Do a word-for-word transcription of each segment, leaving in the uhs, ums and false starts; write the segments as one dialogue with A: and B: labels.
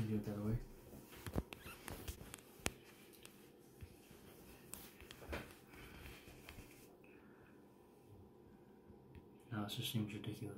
A: do it that way. No, it just seems ridiculous.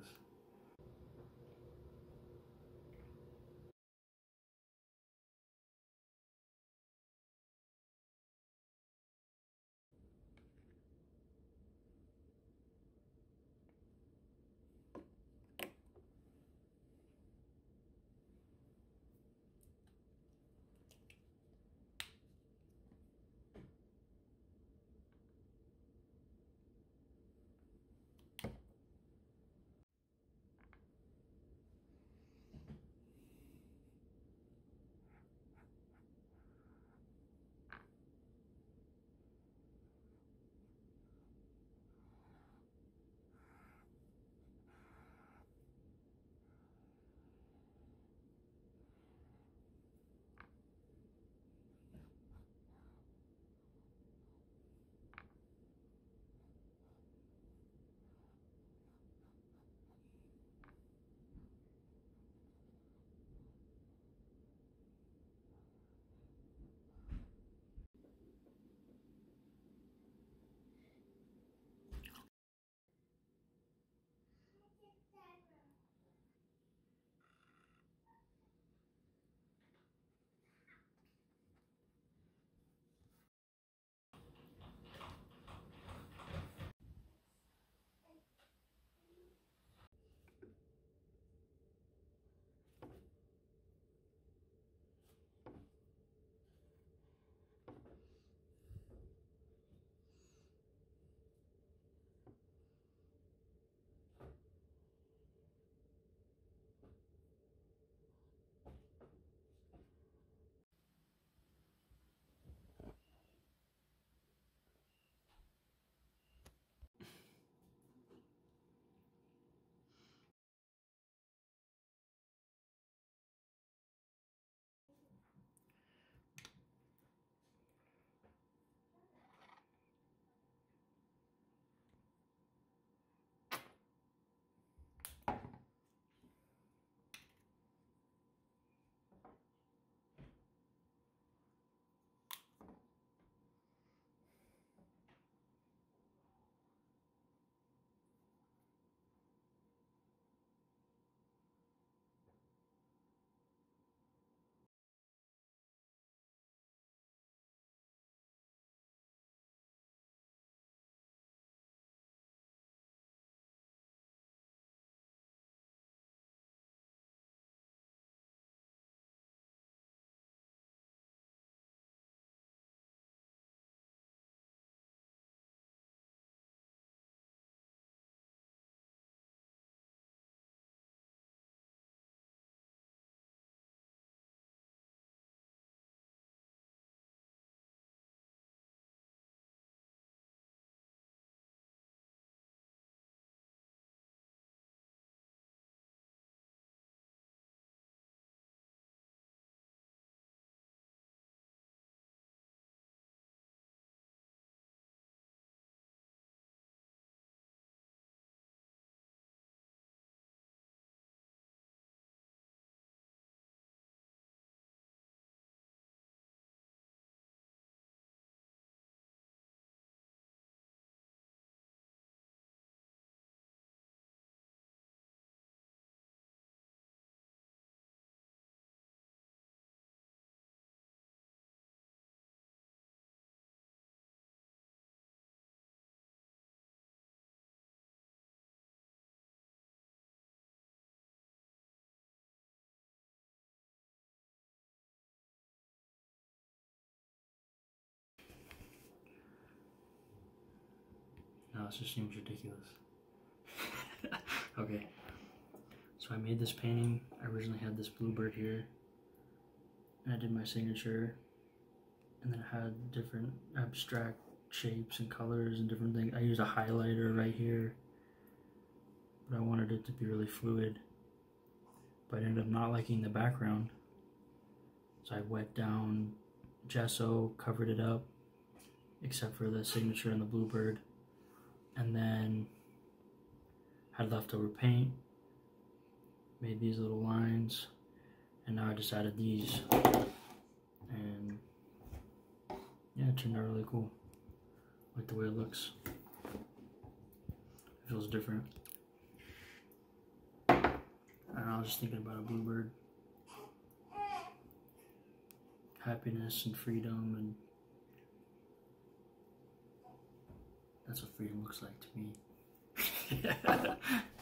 A: No, it just seems ridiculous. Okay, so I made this painting. I originally had this bluebird here, and I did my signature, and then I had different abstract shapes and colors and different things. I used a highlighter right here, but I wanted it to be really fluid, but I ended up not liking the background, so I wet down gesso, covered it up except for the signature and the bluebird, and then had leftover paint, made these little lines, And now I just added these, and yeah, it turned out really cool. I like the way it looks. It feels different. I don't know, I was just thinking about a bluebird. Happiness and freedom, and that's what freedom looks like to me.